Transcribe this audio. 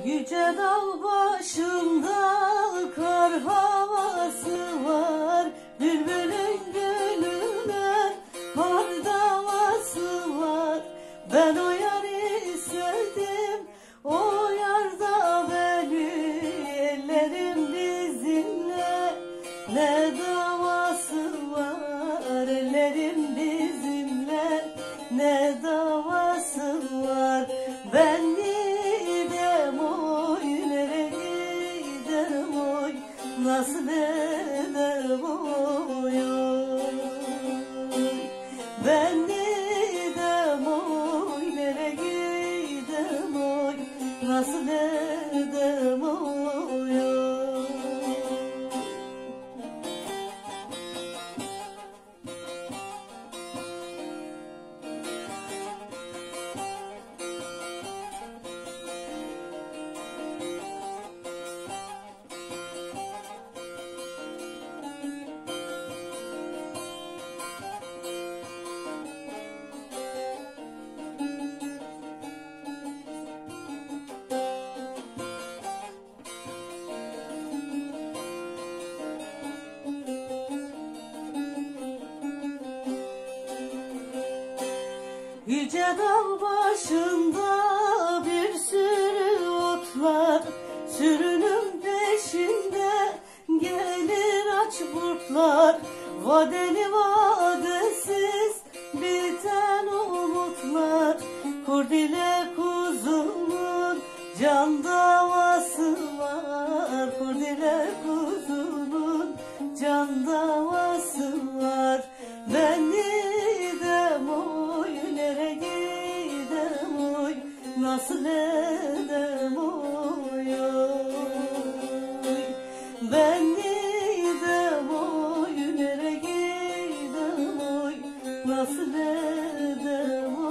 Yüce dağ başında kar havası var, bülbülün gülüne kar davası var. Ben o yâri sevdim, o yar da beni, ellerim bizimle ne davası var, ellerim bizimle ne davası var. Ben gidem oy, nereye giderim oy, nasıl ederim oy, ben gidem oy, nereye giderim oy, nasıl ederim oy. Yüce dağ başında bir sürü otlar, sürünün peşinde gelir aç kurtlar. Vadeli vadesiz biten umutlar, kurd ile kuzunun can davası var, kurd ile kuzunun can davası var. Ben gidem oy, nereye gidem oy, nasıl edem oy, ben gidem oy, nereye gidem oy, nasıl edem oy.